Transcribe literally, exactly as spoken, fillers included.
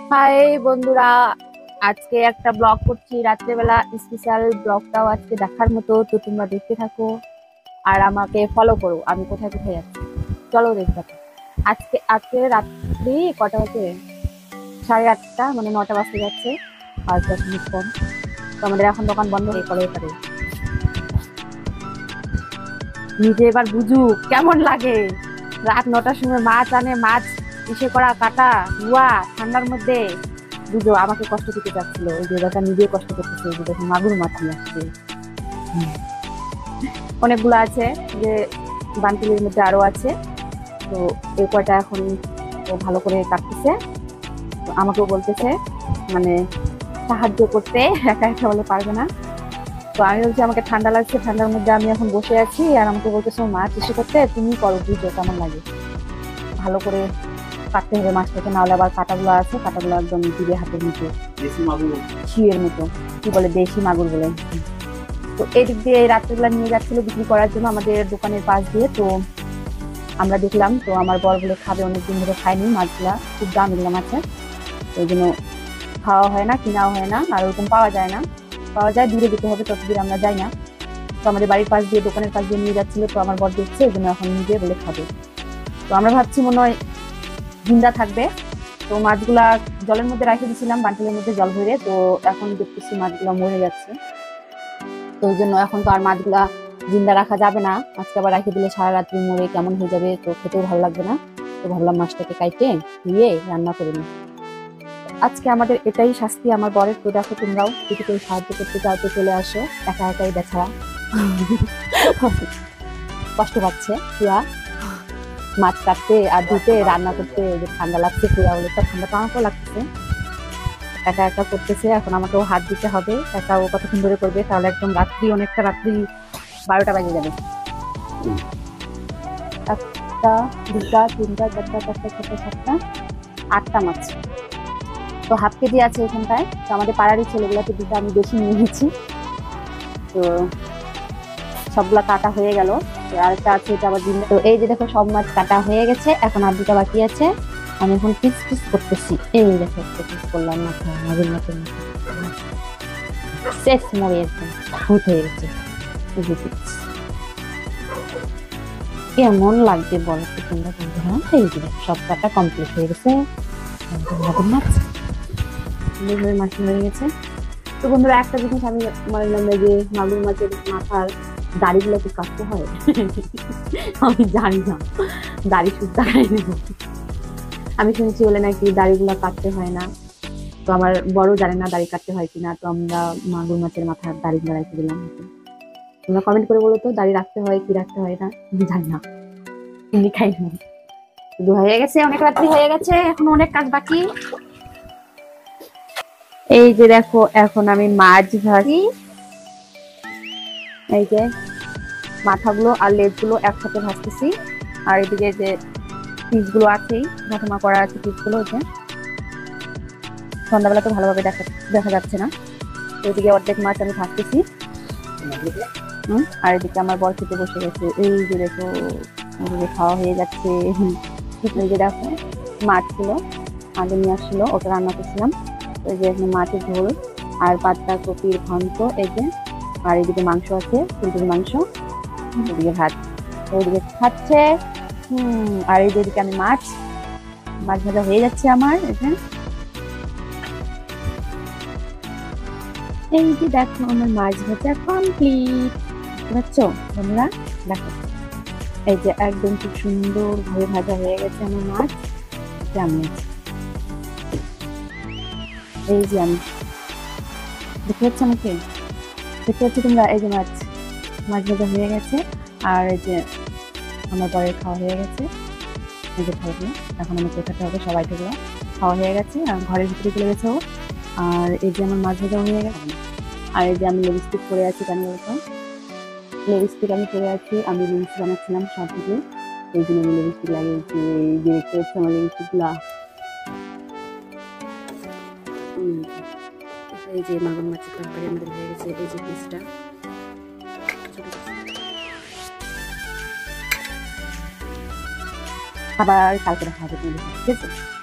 High বন্ধুরা, আজকে একটা ব্লগ করছি রাত্রেবেলা। স্পেশাল ব্লগটাও আজকে দেখার মতো, তো তোমরা দেখতে থাকো আর আমাকে ফলো করো। আমি কোথায় কোথায় যাচ্ছি চলো দেখতে থাকো। আজকে আজকে রাত্রি কটা বাজে? সাড়ে আটটা, মানে নটা বাজতে যাচ্ছে, পাঁচ দশ মিনিট কম। তো আমাদের এখন দোকান বন্ধ হয়ে পড়ে পারে। নিজে এবার বুঝুক কেমন লাগে রাত নটার সময় মাছ আনে, মাছ ইসে করা, কাটা, ধোয়া, ঠান্ডার মধ্যে। বুঝো আমাকে কষ্ট দিতে যাচ্ছিল, ওই যে বেটা নিজে কষ্ট করতেছে, ওই যে দেখো মাগুর মাছ নিয়ে আসছে। অনেকগুলো আছে, যে বান্টিলের মধ্যে আরো আছে। তো এই কয়টা এখন ও ভালো করে কাটতেছে, তো আমাকেও বলতেছে মানে সাহায্য করতে, একা একা বলে পারবে না। তো আমি বলছি আমাকে ঠান্ডা লাগছে, ঠান্ডার মধ্যে আমি এখন বসে আছি, আর আমাকে বলতেছে মাছ ইসে করতে, তুমি করো, বুঝো কেমন লাগে। ভালো করে কাটতে হবে মাছটাকে, নাহলে আবার কাটাগুলো আছে, কাটাগুলো একদম দিবে হাতের নিচে, শিয়ের মতো, কি বলে দেশি মাগুর বলে। তো এদিক দিয়ে রাত্রেবেলা নিয়ে যাচ্ছিল বিক্রি করার জন্য আমাদের দোকানের পাশ দিয়ে। তো আমরা দেখলাম, তো আমার বর বলে খাবে, অনেকদিন ধরে খায়নি মাছগুলা, খুব দাম এগুলো মাছের, ওই জন্য খাওয়া হয় না, কিনাও হয় না, আর ওরকম পাওয়া যায় না। পাওয়া যায় দূরে যেতে হবে, তত দূরে আমরা যাই না। তো আমাদের বাড়ির পাশ দিয়ে, দোকানের পাশ দিয়ে নিয়ে যাচ্ছিল, তো আমার বর দেখছে, ওই জন্য এখন নিজে বলে খাবে। তো আমরা ভাবছি মনে হয় জিন্দা থাকবে। তো মাছগুলা জলের মধ্যে রেখে দিয়েছিলাম, বান্টিলের মধ্যে জল ভরে, তো এখন দেখতেছি মাছগুলা মরে যাচ্ছে। তো ওই জন্য এখন তো আর মাছগুলা জিন্দা রাখা যাবে না, আজকে আবার রেখে দিলে সারা রাত্রি মরে কেমন হয়ে যাবে, তো খেতেও ভালো লাগবে না। তো ভাবলাম মাছটাকে কাইটে ধুয়ে রান্না করে নিই। আজকে আমাদের এটাই শাস্তি আমার বরের। তো দেখো তোমরাও যদি কেউ সাহায্য করতে চাও তো চলে আসো, একা একাই বেছাড়া কষ্ট পাচ্ছে পুরা মাছ কাটতে আর ধুতে, রান্না করতে। যে ঠান্ডা লাগছে পুরা, বলে তো ঠান্ডা তো আমাকেও লাগতেছে, একা একা করতেছে। এখন আমাকেও হাত দিতে হবে, একা ও কতক্ষণ ধরে করবে, তাহলে একদম রাত্রি, অনেকটা রাত্রি, বারোটা বাজে যাবে। একটা, দুটা, তিনটা, চারটা, পাঁচটা, ছটা, সাতটা, আটটা মাছ। তো হাফ কেজি আছে এখানটায়। তো আমাদের পাড়ারই ছেলেগুলোকে দুটো আমি বেশি নিয়ে গেছি, তো সবগুলা কাটা হয়ে গেল। তো আরেকটা আছে, এটা আবার দিন। তো এই যে দেখো সব মাছ কাটা হয়ে গেছে, এখন আর দুটা বাকি আছে। আমি এখন পিস পিস করতেছি। এই দেখো পিস করলাম, মাথা মাছের মাথা শেষ মরে গেছে, ভূত হয়ে গেছে। কেমন লাগবে বলো তো তোমরা বন্ধুরা? এই যে সব কাটা কমপ্লিট হয়ে গেছে, মাগুর মাছ মাছ হয়ে গেছে। তো বন্ধুরা একটা জিনিস আমি বললাম, যে মাগুর মাছের মাথার দাড়িগুলো কি কাটতে হয়? আমি জানি না, দাড়ি সুদ্ধা খাই নেব। আমি শুনছি বলে নাকি দাড়িগুলো কাটতে হয় না। তো আমার বড় জানে না দাড়ি কাটতে হয় কিনা। তো আমরা মাগুর মাছের মাথার দাড়িগুলো রেখে দিলাম। তোমরা কমেন্ট করে বলো তো, দাড়ি রাখতে হয় কি রাখতে হয় না? আমি জানি না, এমনি খাই না। শুধু হয়ে গেছে, অনেক রাত্রি হয়ে গেছে, এখন অনেক কাজ বাকি। এই যে দেখো এখন আমি মাছ ভাজি, এই যে মাথাগুলো আর লেজগুলো একসাথে ভাজতেছি। আর এদিকে যে পিসগুলো আছেই, ঠাকুমা করা আছে পিসগুলো, যে সন্ধ্যাবেলা তো ভালোভাবে দেখা দেখা যাচ্ছে না। তো এদিকে অর্ধেক মাছ আমি ভাজতেছি, হম আর এদিকে আমার বর খেতে বসে গেছে। এই যে দেখো খাওয়া হয়ে যাচ্ছে। এই যে দেখো মাছগুলো আগে নিয়ে আসছিল, ওটা রান্না করছিলাম। এই যে এখানে মাছের ঝোল আর পাতলা কপির ঘন্ট, এই যে, আর এদিকে মাংস আছে, ফুলকপির মাংস, এদিকে ভাত, ওইদিকে খাচ্ছে। হম আর এই যে এদিকে আমি মাছ মাছ ভাজা হয়ে যাচ্ছে আমার। এই যে দেখো আমার মাছ ভাজা কমপ্লিট, বুঝছো তোমরা? দেখো এই যে একদম খুব সুন্দর ভাবে ভাজা হয়ে গেছে আমার মাছ। আমি এই যে আমি দেখতে পাচ্ছি, আমাকে দেখতে পাচ্ছি তোমরা? এই যে মাছ মাছ ভাজা হয়ে গেছে, আর এই যে আমার বরের খাওয়া হয়ে গেছে। এই যে খাওয়া, এখন আমাকে খেতে হবে, সবাই ঠেকলো খাওয়া হয়ে গেছে, আর ঘরের ভিতরে চলে গেছে ও। আর এই যে আমার মাছ ভাজা হয়ে গেছে, আর এই যে আমি লিপস্টিক পরে আছি, কেন বলতো? লিপস্টিক আমি পরে আছি, আমি রিলস বানাচ্ছিলাম সব থেকে, এই জন্য আমি লিপস্টিক লাগিয়েছি। এই যে দেখতে হচ্ছে আমার লিপস্টিকগুলা। এই যে মাগুর মাছের তরকারি আমাদের হয়ে গেছে, এই যে পিসটা। আবার কালকে দেখা হবে, ঠিক আছে?